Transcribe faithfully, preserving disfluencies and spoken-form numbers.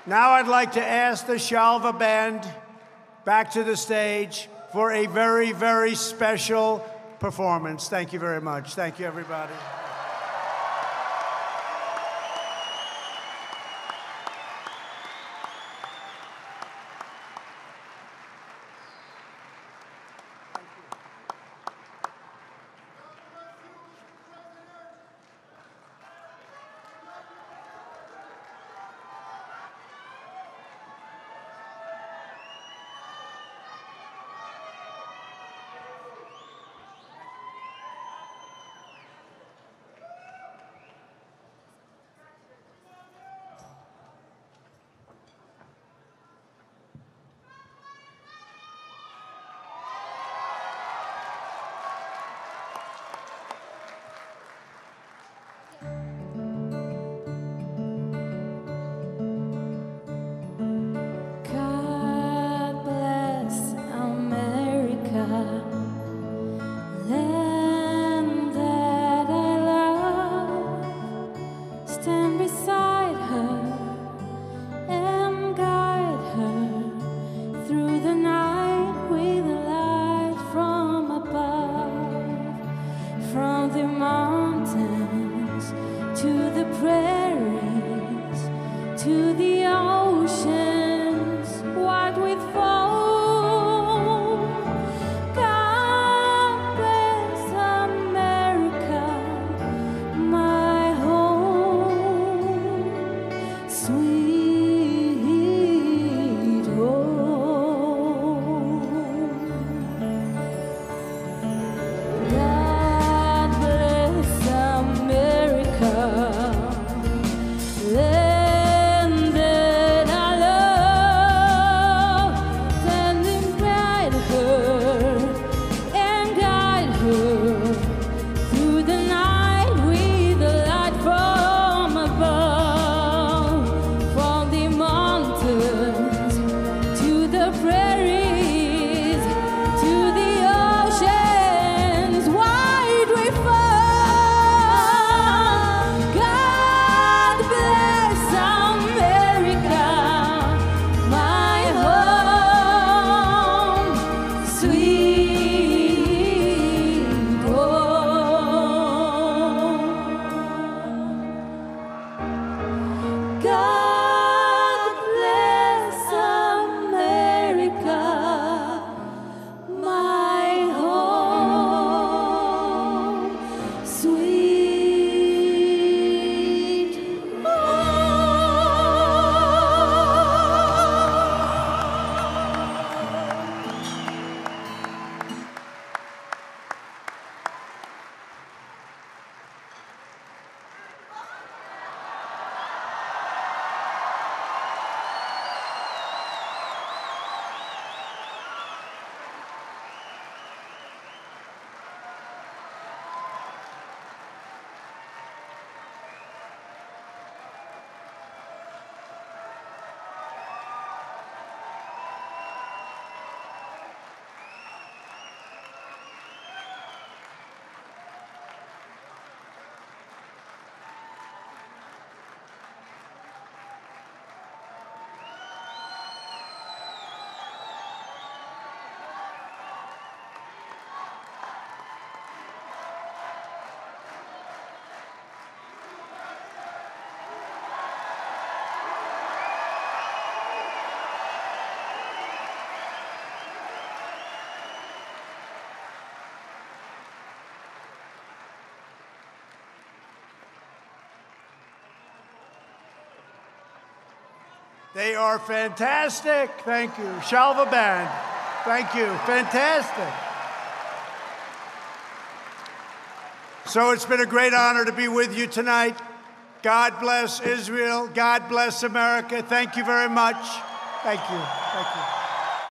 Now I'd like to ask the Shalva Band back to the stage for a very, very special performance. Thank you very much. Thank you, everybody. They are fantastic. Thank you. Shalva Band. Thank you. Fantastic. So it's been a great honor to be with you tonight. God bless Israel. God bless America. Thank you very much. Thank you. Thank you.